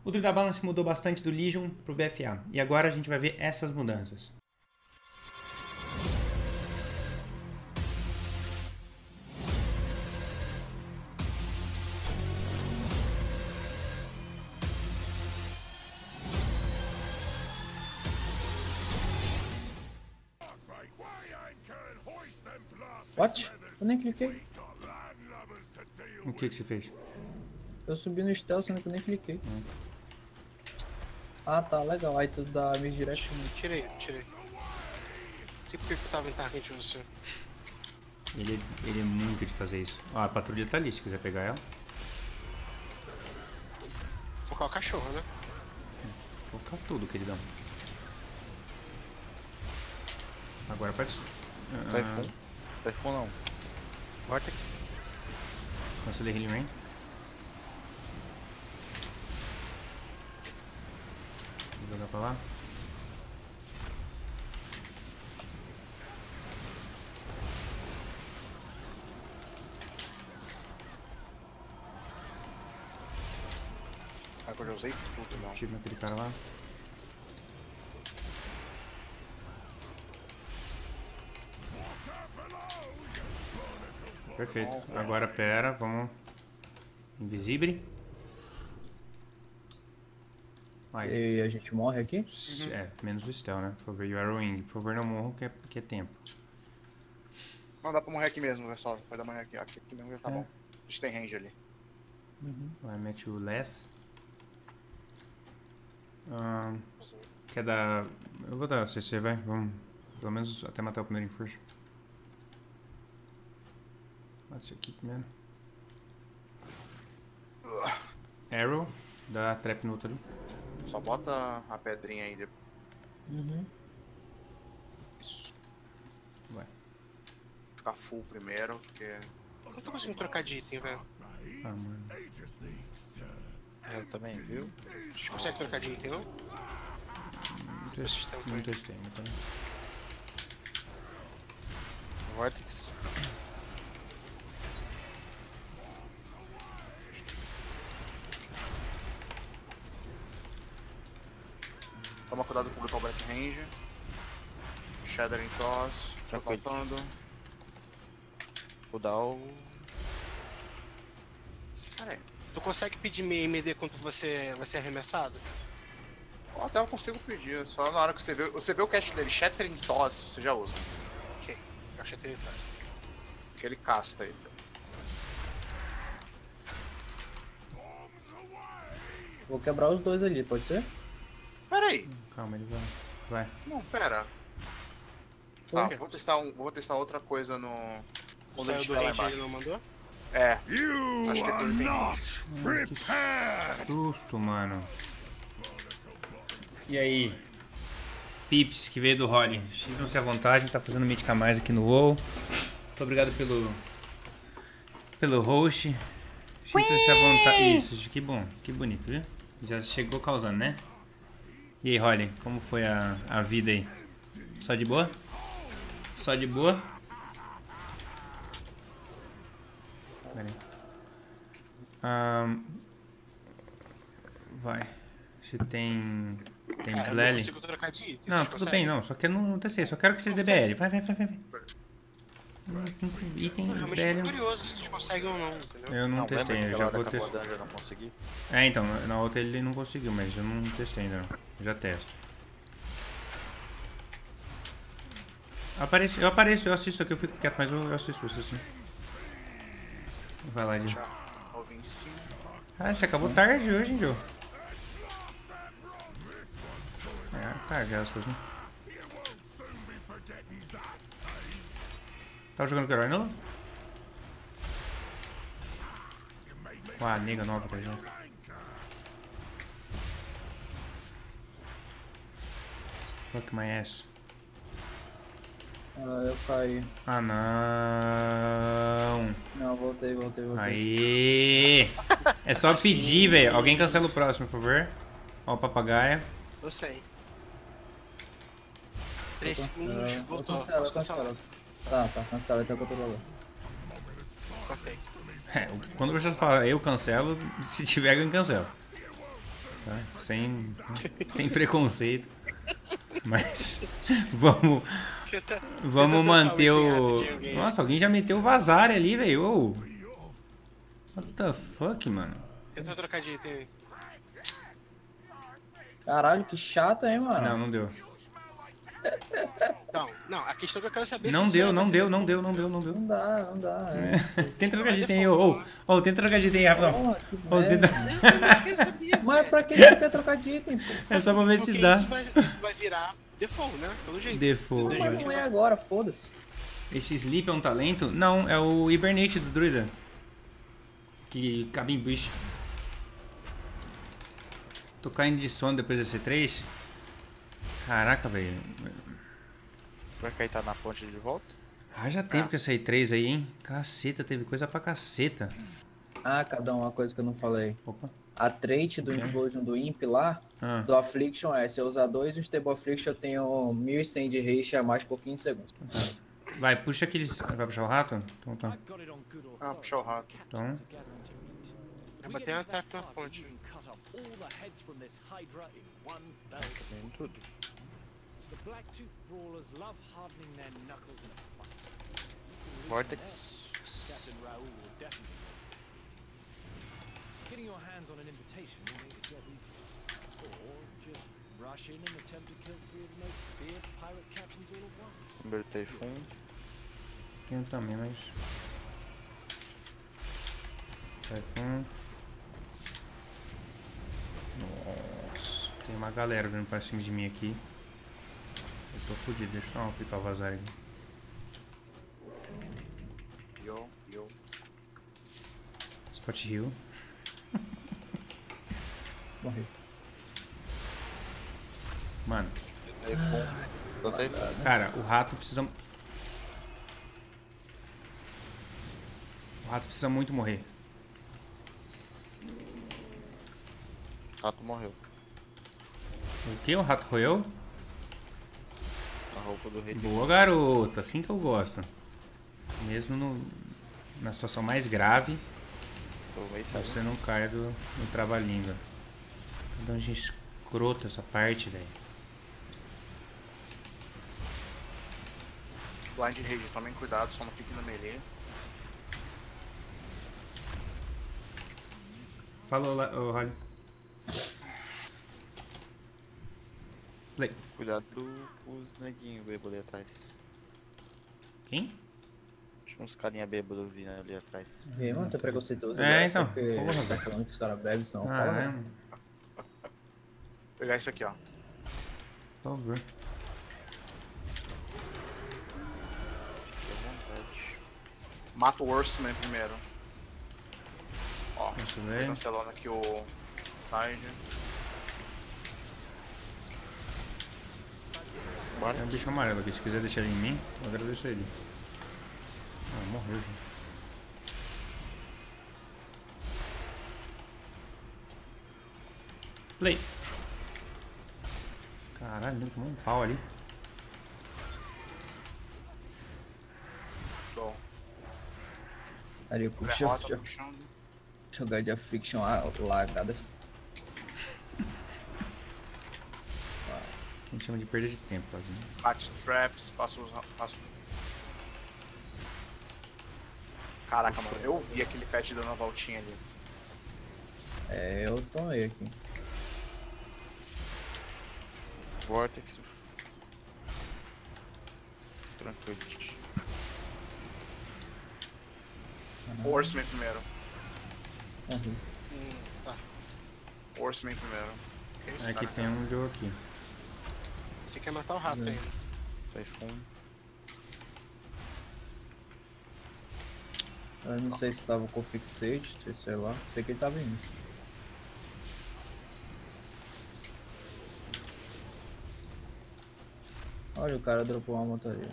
O Druida Balance mudou bastante do Legion pro BFA. E agora a gente vai ver essas mudanças. What? Eu nem cliquei. O que você fez? Eu subi no stealth, sendo que eu nem cliquei. Ah, tá, legal. Aí tu dá misdirect. Tirei. Sei por que eu tava em target de você. Ele é muito de fazer isso. Ó, a patrulha tá ali, se quiser pegar ela. Focar o cachorro, né? Vou focar tudo, queridão. Agora parece... Typhoon não. Vortex. Cancelei Healing Rain. Vou jogar pra lá. Agora eu usei tudo, não. Tive naquele cara lá. Perfeito. Agora pera, vamos. Invisible. Vai. E a gente morre aqui? É, menos o Stel, né? Por favor, e o Arrowing. Por favor, não morram, que é tempo. Não, dá pra morrer aqui mesmo, pessoal. Pode dar morrer aqui. Aqui mesmo já tá bom. A gente tem range ali. Vai, mete o Less. Quer dar... Eu vou dar o CC, vai. Vamos. Pelo menos até matar o primeiro Enforce. Mata isso aqui primeiro. Arrow. Dá trap no outro ali. Só bota a pedrinha aí. Isso. Vai. Ficar full primeiro, porque... Eu não tô conseguindo trocar de item, velho. Ah, mano. Eu também, viu? A gente consegue trocar de item, não? Não testei, então. Vortex. Toma cuidado com o Brutal Breath Range. Shattering Toss. Tô contando. Cooldown. Cara, Tu consegue pedir meia MD quando você vai ser arremessado? até eu consigo pedir. Só na hora que você vê o cast dele, Shattering Toss, você já usa. Ok, eu achei interessante. Que ele casta aí. Vou quebrar os dois ali, pode ser? Pera aí. Calma, ele vai. Não, pera. Foi. Ah, vou testar outra coisa no... Quando a Saiu gente do tá lá range, ele embaixo. não mandou? É. Acho que é tudo tem. Susto, mano. E aí? Pips, que veio do Holly. Sintam-se à vontade, a gente tá fazendo mítica mais aqui no WoW. Muito obrigado pelo host. Sintam-se à vontade. Isso, que bom, que bonito, viu? Já chegou causando, né? E aí, Holly, como foi a vida aí? Só de boa? Só de boa? Pera aí. Vai. Você tem... Tem Cara, eu não Blele? consigo trocar de item. Não, você tudo consegue? bem, não. Só que eu não testei. Só quero que você dê BL. Vai. Item Eu realmente BL. tô curioso se a gente consegue ou não, entendeu? Eu não testei, eu já vou testar. Eu não consegui. É, então, na outra ele não conseguiu, mas eu não testei ainda não. Já testo. Eu apareço, eu assisto aqui, eu fico quieto, mas eu assisto você assim. Vai lá, Joe. Já. Eu vim em cima. Ah, você acabou tarde hoje, hein, Joe? É, tarde as coisas, né? Tava jogando com o herói, não? Ah, nega nova, tá ligado? Fuck my ass. Ah, eu caí. Ah, não. Não, voltei. Aê! É só pedir, velho. Alguém cancela o próximo, por favor. Ó o papagaio. Eu sei. 3 segundos, voltou. Cancela. Tá, cancela, até o controlador. Ok. É, quando você fala eu cancelo, se tiver alguém cancela. tá? Sem preconceito. Mas vamos manter o... Nossa, alguém já meteu o Vazari ali, velho. Oh. What the fuck, mano? Tenta trocar de item aí. Caralho, que chato, hein, mano? Não, não deu. Não, a questão que eu quero saber Não se deu, isso não vai deu, ser não deu, não deu, não deu. Não dá. Tenta trocar de item aí, ô, tenta trocar de item aí, rapidão. Porra, que Ô, merda. tenta... Eu quero saber. Mas pra que tu quer trocar de item, pô? É só pra ver Porque se dá. isso vai virar default, né? Pelo jeito. Default. Mas não é agora, foda-se. Esse Sleep é um talento? Não, é o Hibernate do Druida. Que cabe em bicho. Tô caindo de sono depois da C3. Caraca, velho. Vai cair tá na ponte de volta? Haja tempo que essa E3 aí, hein? Caceta, teve coisa pra caceta. Ah, cada uma coisa que eu não falei. Opa. A trait do Implosion do Imp lá, Ah, do Affliction é, se eu usar 2 no Stable Affliction eu tenho 1100 de haste a mais por 15 segundos. vai, puxa aqueles... Vai puxar o rato? Então tá. Ah, puxar o rato. Então... Eu botei uma trap na ponte. Tem tudo. Vortex. Getting your hands on an invitation will make the job easier. Or just rush in and attempt to kill 3 of the most feared pirate captains all at once. Número Typhoon. Tenho também, mas... Typhoon. Nossa, tem uma galera vindo pra cima de mim aqui. Eu tô fudido, deixa eu dar uma picar o Vazari aqui. Yo. Spot Hill. Morri. Mano, Typhoon. Dá Typhoon. cara, o rato precisa... O rato precisa muito morrer. Rato morreu. O que? O rato roeu? A roupa do rei. Boa, garoto. Assim que eu gosto. Mesmo na situação mais grave, Tomei, você não caia no trava-língua. Dungeon escroto essa parte, velho. Blind Rage, tomem cuidado, só não fique na melee. Falou lá, ô Holly. Play. Cuidado com os neguinhos bêbados ali atrás. Quem? Tinha uns carinha bêbados vindo ali atrás. Vê, mano, tu é preconceituoso. É, agora, então. só Porque Porra, tá velho. falando que os caras bebem, são. Ah, Fala, é. mano. Vou pegar isso aqui, ó. Por favor. Fique à vontade. Mata o Horseman primeiro. Ó, Deixa eu tô ver. cancelando aqui o Tide. Bora. Tem um bicho amarelo aqui. Se quiser deixar ele em mim, eu agradeço ele. Ah, morreu já. Play. Caralho, ele tomou um pau ali. Show. Ali, puxa, Derrota puxando. jogar de Affliction largada. A gente chama de perda de tempo, quase. Né? Bate traps, passo. Caraca, mano, eu vi aquele kite dando uma voltinha ali. É, eu tomei aqui. Vortex. Tranquilo. Horseman primeiro. Morri. Tá. Horseman primeiro. Que isso, Aqui cara? tem um jogo aqui. Você quer matar o rato ainda. Typhoon. Eu não sei se tava com Fixate, sei lá. Sei que ele tava indo. Olha, o cara dropou uma motoria.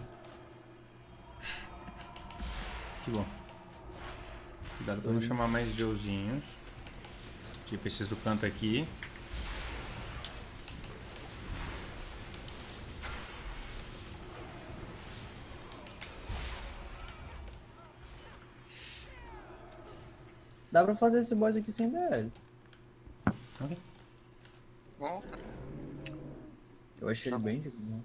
Que bom. Cuidado pra não chamar mais Joezinhos. Tipo esses do canto aqui. Dá pra fazer esse boss aqui sem BL. Ok. Bom, Eu achei ele bem de boa.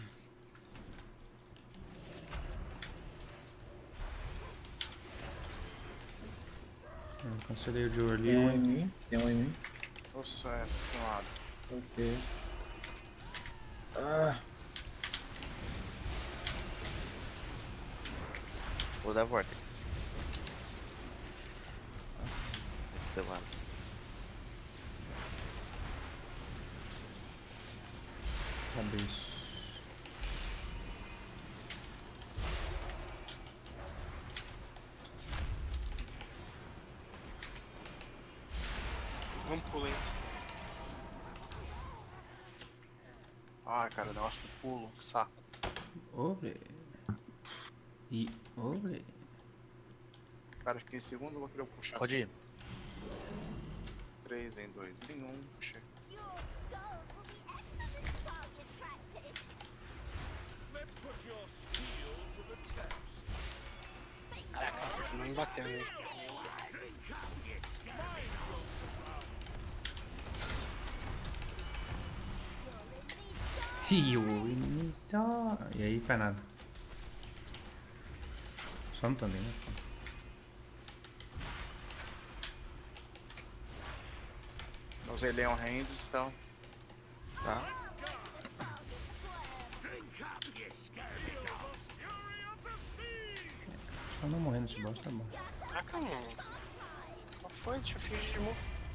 Eu cancelei o Joe ali. Tem um em mim, tem um em mim. você é continuado. Ok. Ah, Vou dar Vortex. Deu asa. Cabeça. Não pulem. Ai, cara, o negócio do pulo, que saco. Obre. E obre. Cara, fiquei em segundo, eu vou querer puxar. Pode ir. 3 em 2 em 1, puxei. Your skulls will be excellent target practice. Let's put your steel to the test. Caraca, continua me batendo aí. E o inimigo só. E aí faz nada. Só no também, né? Eu usei Leon Hands, então. Tá. Só não morrendo nesse boss, tá bom. Caraca, mano. Qual foi? Deixa eu fingir de novo.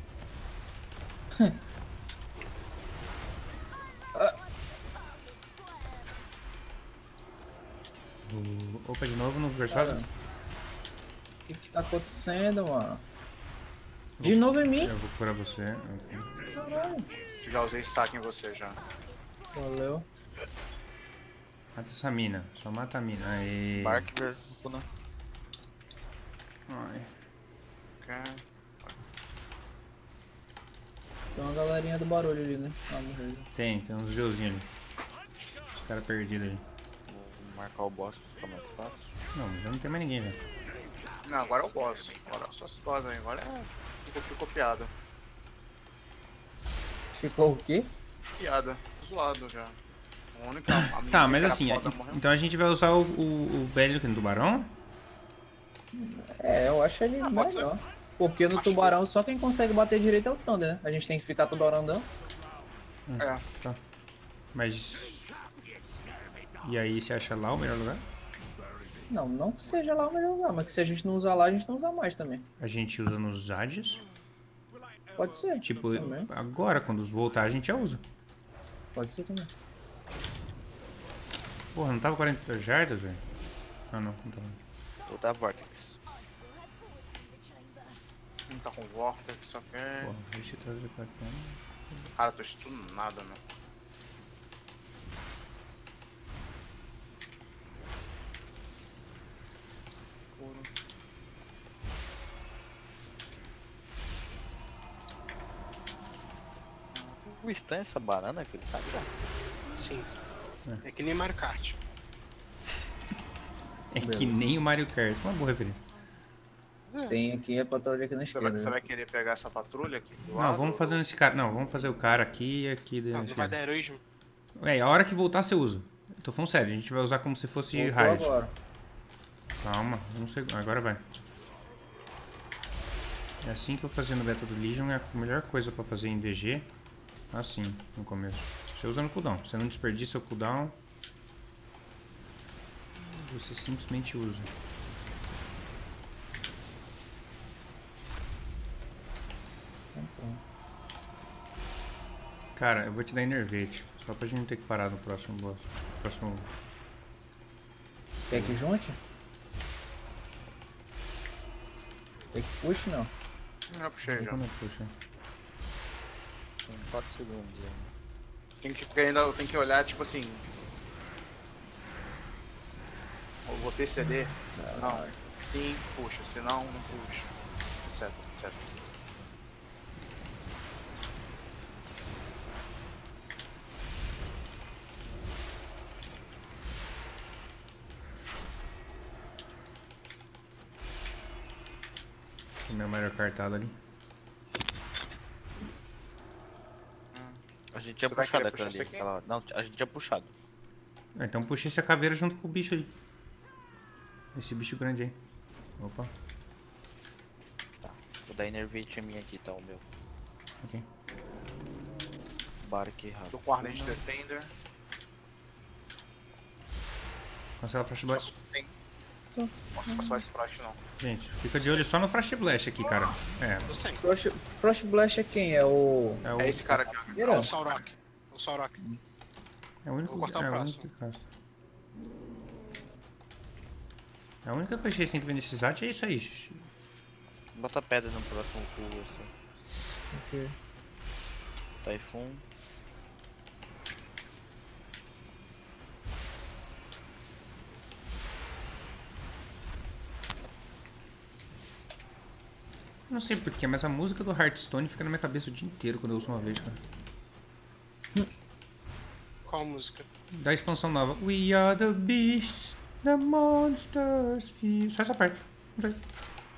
Opa, de novo no Versosa? o que tá acontecendo, mano? De novo em mim? Eu vou curar você. Ok. Caralho. Já usei stack em você já. Valeu. Mata essa mina. Só mata a mina. Aê. Bark versus Kuna. Ai. Ok. Tem uma galerinha do barulho ali, né? Ah, morreu. Tem uns deusinhos ali. Os caras perdidos ali. Vou marcar o boss pra ficar mais fácil. Não, mas já não tem mais ninguém já. Não, agora é o boss. Agora só se boss aí. Agora é. Ficou piada. Ficou o quê? Piada. Zoado já. A única. A Tá, menina mas que era assim, foda morreu. então a gente vai usar o velho aqui no tubarão? É, eu acho ele pode ser. melhor. Porque no tubarão só quem consegue bater direito é o Thunder, né? A gente tem que ficar toda hora andando. É. Tá. Mas. E aí, você acha lá o melhor lugar? Não, não que seja lá o melhor lugar, mas que se a gente não usar lá, a gente não usa mais também. A gente usa nos Zadias. Pode ser. Tipo, Também. agora, quando voltar, a gente já usa. Pode ser também. Porra, não tava 40 jardas, velho? Ah, não, não tava. Vou dar Vortex. Não tá com Vortex, só que. Porra, deixa eu trazer pra cá. Cara, tô stunado, meu. O stun é essa banana que ele tá ligado? Sim. É que nem Mario Kart. É que nem o Mario Kart. Uma boa referência. Tem aqui a patrulha aqui na Você vai, esquerda. você vai querer pegar essa patrulha aqui? Do Não, lado? vamos fazer nesse cara. Não, vamos fazer o cara aqui e aqui. Não, desse não vai lado. dar heroísmo. É, a hora que voltar você usa. Eu tô falando sério, a gente vai usar como se fosse Voltou raid. agora. Calma, não sei. Agora vai. É assim que eu fazia no beta do Legion, é a melhor coisa pra fazer em DG. Assim, no começo. Você usa no cooldown. Você não desperdiça o cooldown. Você simplesmente usa. Cara, eu vou te dar Enervate. Só pra gente não ter que parar no próximo boss. Próximo. Quer que junte? Tem que push, não. Não, puxei já. Quando eu puxo. Tem 4 segundos aí. Tem que, porque ainda tem que olhar, tipo assim. Eu vou ter CD? Não. Sim, puxa. Se não, não puxa. Etc, etc. Tem meu Mario Kartado ali. A gente tinha Você vai puxado querer aquela puxar ali. esse aqui? Aquela... Não, a gente tinha puxado. Então puxa essa caveira junto com o bicho aí. Esse bicho grande aí. Opa, Tá. Vou dar Enervate a minha aqui, tá? O meu. ok. Bark errado. Tô com o Arnage Defender. Cancela Flash Blast. Não posso passar esse flash não. Gente, fica de olho só no Flash Blast aqui, cara. É, Eu sei. Frost Blast é quem? É o... é o, É esse cara aqui, ó. É o Saurok. O Saurok. é o único, Vou cortar o é o próximo. único que casta. A única coisa que vocês têm que ver nesse site é isso aí. Bota pedra no próximo pulo, assim. Ok. Typhoon. Não sei porquê, mas a música do Hearthstone fica na minha cabeça o dia inteiro quando eu ouço uma vez, cara. Qual a música? Da expansão nova. We are the beasts, the monsters fear. Só essa parte. Não sei.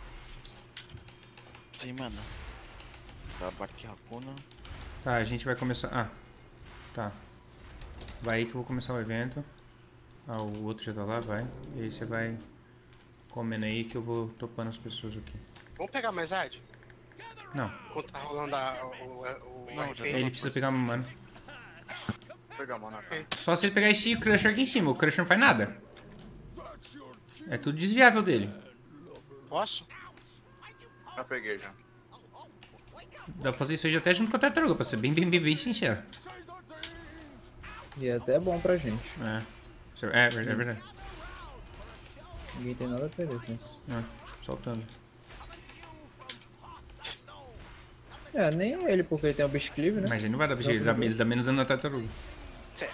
Sim, mano. Tá, Bark Racuna. Tá, a gente vai começar. Ah, tá. Vai aí que eu vou começar o evento. Ah, o outro já tá lá, vai. E aí você vai comendo aí que eu vou topando as pessoas aqui. Vamos pegar mais ad? Não, Enquanto tá rolando o Não, RP? já ele precisa pegar uma mano. Vou pegar, mano. Só se ele pegar esse Crusher aqui em cima. O Crusher não faz nada. É tudo desviável dele. Posso? Já peguei já. Dá pra fazer isso aí até junto com a tartaruga, pra ser bem sincero. E é até bom pra gente. É verdade. Ninguém tem nada a perder com isso. Soltando. É, nem ele, porque ele tem o Beast Cleave, né? Mas ele não vai dar pra ele dá menos dano na tartaruga. Certo.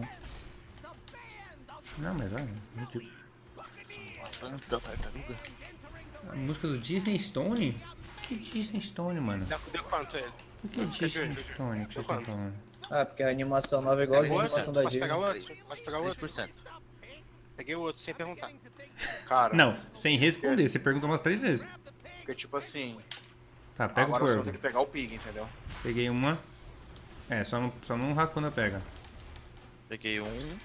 Não, mas vai. Não tipo. Antes da tartaruga. A música do Disney Stone? Que Disney Stone, mano? Deu quanto ele? O que é Fica de Disney olho. Stone que vocês estão falando? Ah, porque a animação nova é igualzinha a Pega o animação outro? da Posso pegar o Disney. outro? Posso pegar o outro? 3%. Peguei o outro sem perguntar. Cara, Não, sem responder. Você pergunta umas 3 vezes. porque tipo assim, Tá, pega agora o você vai corvo. ter que pegar o pig, entendeu? Peguei uma. É, só não Hakuna pega. Peguei um.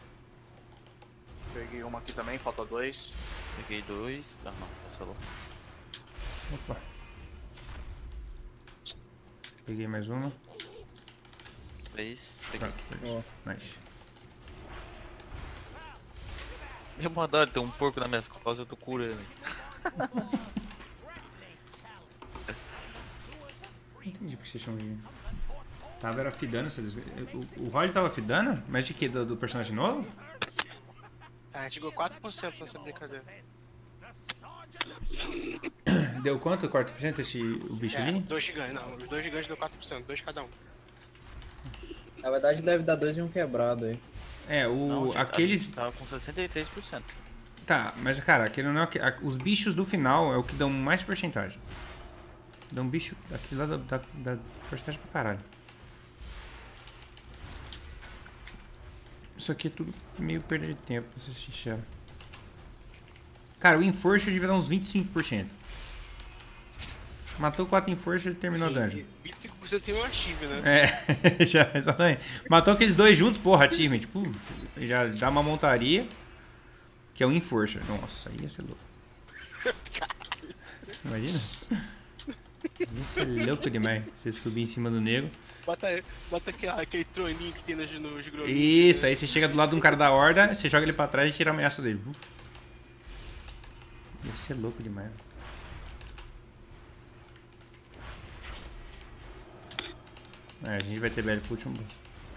Peguei uma aqui também, falta 2. Peguei dois. Ah, não, cancelou. Opa. Peguei mais uma. 3. Tá, Peguei. Ó. nice. Eu vou dar, tem um porco nas minhas costas, eu tô curando. Não entendi porque vocês chamam de... Tava era fidando, o Roy tava fidando? Mas de que? Do personagem novo? Tá, a gente ganhou 4% nessa brincadeira. Deu quanto? 4% o bicho É, ali? 2 gigantes, não. Os 2 gigantes deu 4%, 2 cada um. Na verdade deve dar 2 e um quebrado aí. É, Não, aqueles... Tava com 63%. Tá, mas cara, aquele não é os bichos do final é o que dão mais porcentagem. Dão bicho aquilo lá da porcentagem pra caralho. Isso aqui é tudo meio perda de tempo, pra ser sincero. Cara, o Enforcer devia dar uns 25%. Matou 4 Enforcer e terminou a dungeon. 25% tem um achieve, né? É, já, exatamente. Matou aqueles dois juntos, porra, achievement. Tipo, já dá uma montaria. Que é o Enforcer. Nossa, aí ia ser louco. Imagina? Ia ser louco demais. Você subir em cima do negro. Bota aquele troninho que tem nos grolinhos. Isso, aí você chega do lado de um cara da horda, você joga ele pra trás e tira a ameaça dele. Uf. Ia ser louco demais. É, a gente vai ter BL pro último boss.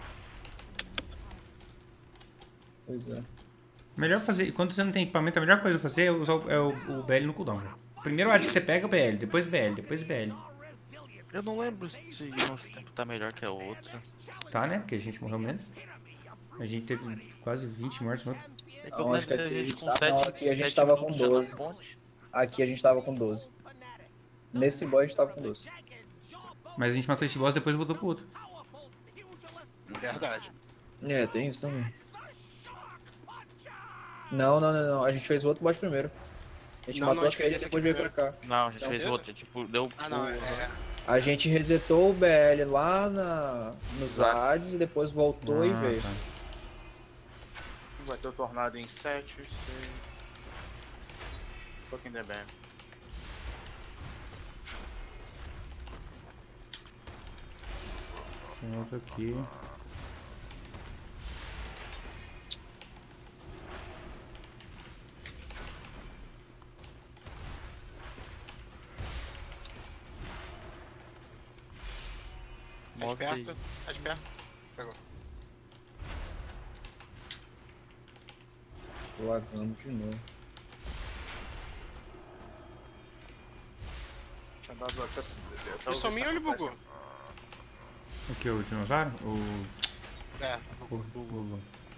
Pois é. Melhor fazer, quando você não tem equipamento, a melhor coisa a fazer é usar o BL no cooldown. Cara. Primeiro ad que você pega o BL, depois BL, depois BL. Eu não lembro se nosso tempo tá melhor que a outra. Tá, né? Porque a gente morreu menos. A gente teve quase 20 mortes no outro. É que Não, eu acho que lembro aqui da a gente com tá- sete- não, aqui a gente 7 tava com minutos já na 12. ponte. Aqui a gente tava com 12. Nesse boss a gente tava com 12. Mas a gente matou esse boss e depois voltou pro outro. Verdade. É, tem isso também. Não. A gente fez o outro boss primeiro. A gente Não, matou a a gente fez Phase e esse depois aqui veio pra cá. Não, a gente Não, fez mesmo? outra, tipo, deu... Ah, não, A gente resetou o BL lá nos Exato. ADS e depois voltou e veio. Tá. Vai ter o tornado em 7, 6. Fucking the band. Tem outro aqui. Tá de perto. Tá de perto. Pegou. Lagando de novo. Deixa eu dar as outras. Ele sumiu ou ele bugou? O que? O dinossauro? É. Bugou.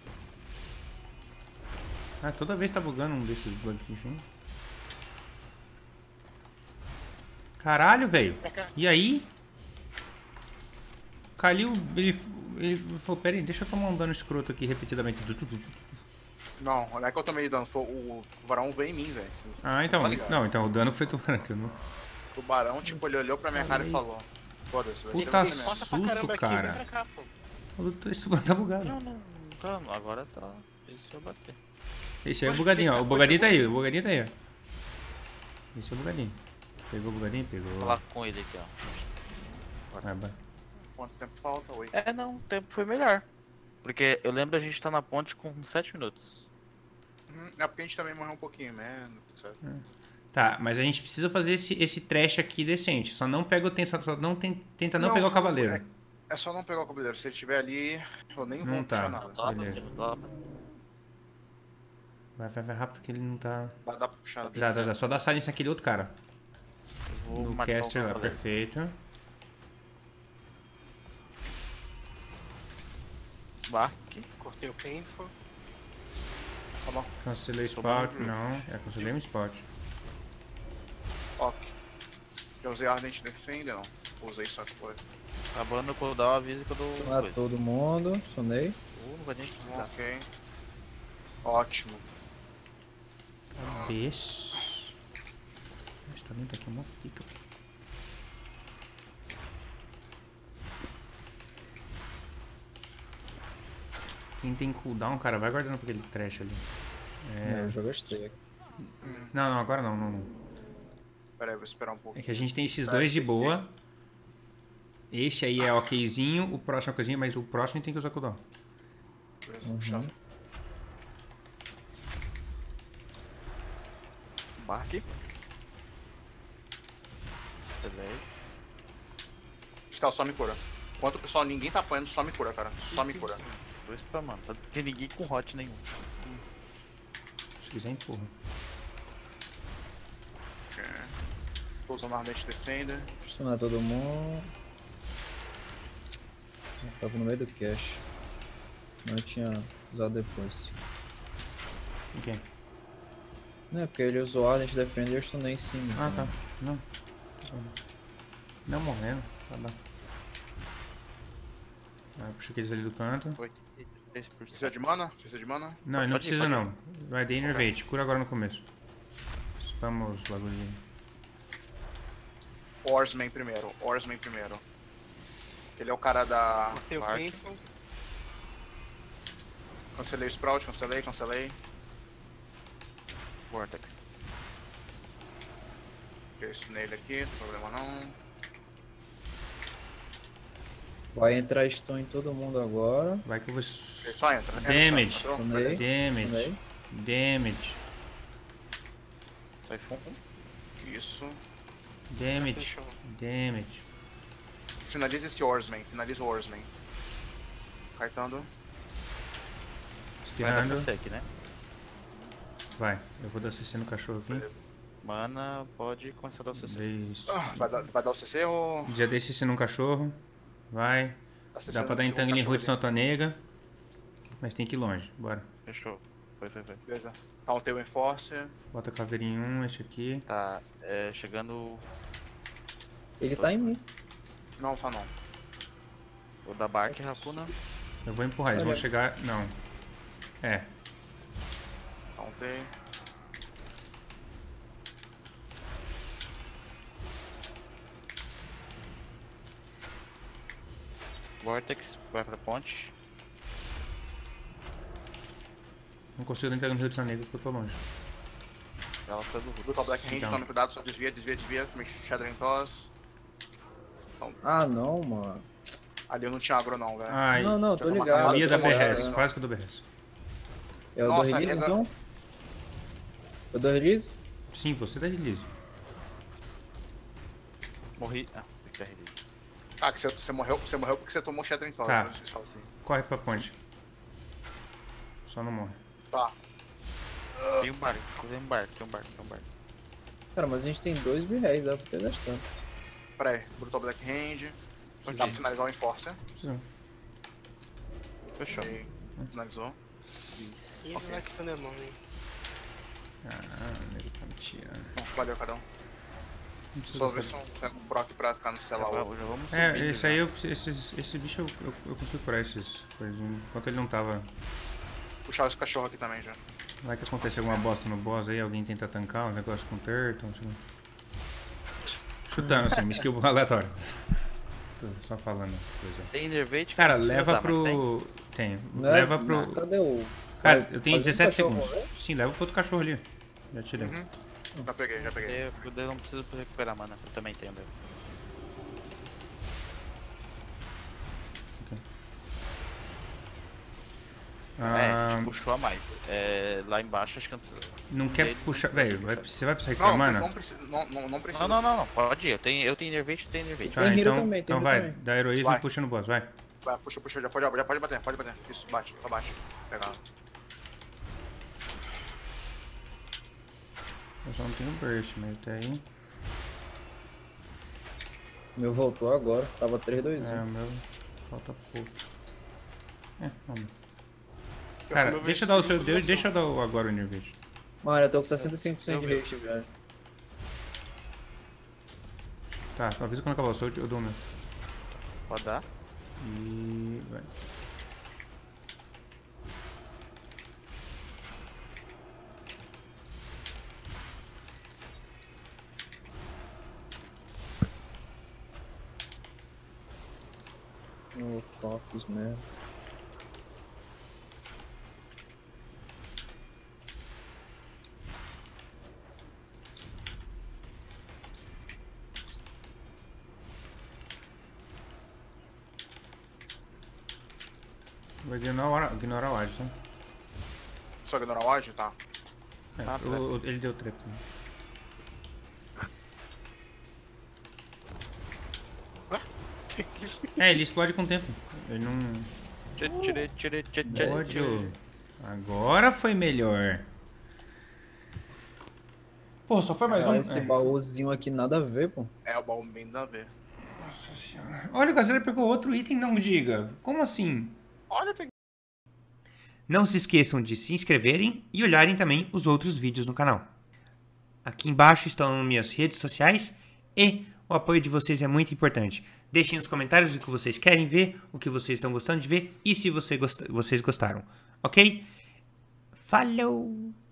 Ah, toda vez tá bugando um desses bugs, enfim. Caralho, velho. Pra cá. E aí? O Kalil, ele falou, pera aí, deixa eu tomar um dano escroto aqui repetidamente. Não, não é que eu tomei dano, foi o tubarão veio em mim, velho. Ah, então. Tá ligado? Não, então o dano foi tubarão. O tubarão, tipo, ele olhou pra minha cara e falou: Foda-se, vai Puta ser você mesmo. Passa pra Susto, caramba aqui, cara. vem pra cá, pô. Esse tubarão tá bugado. Não tá. Agora tá. Esse eu bater. Esse aí é o bugadinho, ó. O bugadinho tá aí, o bugadinho tá aí, ó. Esse é o bugadinho. Pegou o bugadinho? Pegou. Vou falar com ele aqui, ó. Ah, vai. Quanto tempo falta? 8. É, não, o tempo foi melhor. Porque eu lembro a gente tá na ponte com 7 minutos. É porque a gente também morreu um pouquinho menos, etc. Tá, mas a gente precisa fazer esse trash aqui decente. Só não pega o só não tenta não pegar o cavaleiro. É só não pegar o cavaleiro. Se ele estiver ali, eu nem vou Não tá. puxar nada. Não dá pra beleza. cima, não dá pra Vai rápido que ele não tá. Vai dar pra puxar. Já. Só dá silence naquele outro cara. Vou No marcar o caster lá, cavaleiro. perfeito. Barque. Cortei o painful. Tá bom. Cancelei spot, não. Cancelei um spot. Ok. Já usei Ardent Defender, não. Usei só que foi. Acabando o cooldown, avisa que eu dou Stunar coisa. todo mundo, stunei. Não vai nem precisar. Ok. Ótimo. Cabeça. Esse também tá aqui uma pica. Quem tem cooldown, cara, vai guardando pra aquele trash ali. Eu já gostei. Não, agora não. Pera aí, vou esperar um pouco. É que a gente tem esses dois de boa. Este aí é okzinho, o próximo é okzinho, mas o próximo tem que usar cooldown. Beleza, vou puxar. Barque. Excelente. Está, só me cura. Enquanto o pessoal, ninguém tá apanhando, só me cura, cara. Só me cura. Dois pra mano. Não tem ninguém com hot nenhum. Se quiser, empurra. Ok. Tô usando Ardent Defender. Stunar todo mundo. Eu tava no meio do cache. Não tinha usado depois. O quê? Não é porque ele usou Ardent Defender e eu stunei em cima. Ah, tá. Não. Não morrendo. Tá bom. Puxa aqueles ali do canto. 83%. Precisa de mana? Precisa de mana? Não, ele não Pode ir, precisa pode não. Vai de Innervate. Cura agora no começo. Spama os bagulhinhos. Oarsman primeiro. Oarsman primeiro. Ele é o cara da... Cortei o Mark. painful. Cancelei o Sprout, cancelei. Vortex. Dei isso nele aqui, não tem problema não. Vai entrar stun em todo mundo agora. Vai que eu vou... Ele só entra, né? Damage. Entrou? Stunei. Damage. Stunei. Damage. Typhoon. Isso. Damage. Fechou. Damage. Finaliza esse Oarsman, finaliza o Oarsman. Cartando. Vai dar Espirrando. CC aqui, né? Vai. Eu vou dar CC no cachorro aqui. Beleza. Mana, pode começar a dar o CC. Isso. Vai dar o CC ou... Já dei CC no cachorro. Vai. Dá pra dar entangling roots na tua nega. Mas tem que ir longe. Bora. Fechou. Foi. Beleza. Counter o Enforcer. Bota caveirinho 1, este aqui. Tá, chegando Ele tá em mim. Não, tá não. o da Bark, Hakuna. Eu vou empurrar, eles vão chegar... Não. É. Counter. Vortex, vai pra ponte. Não consigo nem pegar no Rio de Janeiro porque eu tô longe. Ela saiu do Brutal Black Range, Então. tome cuidado, só desvia. Shattering Toss. Ah, não, mano. Ali eu não tinha agro não, velho. Ai, Não, tô eu vou ligado. matar eu ia tô dar ligado. BRS, quase que eu dou BRS. É o do Nossa, release, é da- então? É o do release? Sim, você dá release. Morri. Ah, tem que dar release. Ah, que você morreu porque você tomou Shattering Toss. Tá. Né? Esse saltinho. Corre pra ponte. Só não morre. Tá. Tem um barco, tem um barco, tem um barco, tem um barco. Cara, mas a gente tem 2 birréis, dá pra ter gastado. Pera aí. Brutal Black Range. Dá pra finalizar o Enforcer. Precisa. Fechou. Ok. Finalizou. Isso não é que você não é mão, hein? Ah, ele tá me tirando. Valeu, cada um. Não precisa Só ver gastar. se eu pego um proc pra cancelar o outro. Já vamos subir. É, esse aí, já. esse bicho eu consigo curar esses coisas. Enquanto ele não tava. Puxar esse cachorro aqui também já. Vai que acontece alguma bosta no boss aí, alguém tenta tancar uns negócios com turtle, não sei. Chutando assim, skill aleatório. Tô só falando coisa. Tem Nervate? Cara, Não precisa leva dar, mas pro. Tem. Não é- Leva pro. Cadê o... Cara, eu tenho Fazer um 17 cachorro segundos. morrer? Sim, leva pro outro cachorro ali. Já tirei. Já peguei, já peguei. Eu não preciso recuperar mana, eu também tenho meu. É, a Ah, gente puxou a mais. É, lá embaixo acho que não precisa. não quer Ele puxar. não Velho, puxa. você vai precisar recuperar mana? Não precisa. Não precisa. Não, pode ir. Eu tenho Nervate, tenho Nervate. Tá, Tem hero então, também, tem então hero vai, também. dá heroísmo Vai. e puxa no boss, vai. Vai, puxa, já pode bater, pode bater. Isso, bate, só bate. Pegar. Eu só não tenho burst, mas até aí. Meu voltou agora, tava 3-2-1. É, o meu. Falta pouco. Vamos. Eu Cara, como eu deixa eu vejo dar o seu. cinco coração. Deixa eu dar agora o Nervate. Mano, eu tô com 65% de haste, velho. Tá, avisa quando acabar o seu, eu dou o meu. Pode dar? E. Vai. No Fofos mesmo. Vai ignorar o Adson. Só ignorar o áudio? Tá. Ele deu treta. Ele explode com o tempo. Ele não. Ódio. Agora foi melhor. Pô, só foi mais Cara, um. esse baúzinho aqui nada a ver, pô. É o baú bem da ver. Nossa senhora. Olha, o Gazela pegou outro item, não diga. Como assim? Olha, peguei. Não se esqueçam de se inscreverem e olharem também os outros vídeos no canal. Aqui embaixo estão minhas redes sociais e o apoio de vocês é muito importante. Deixem nos comentários o que vocês querem ver, o que vocês estão gostando de ver e se vocês gostaram, ok? Falou!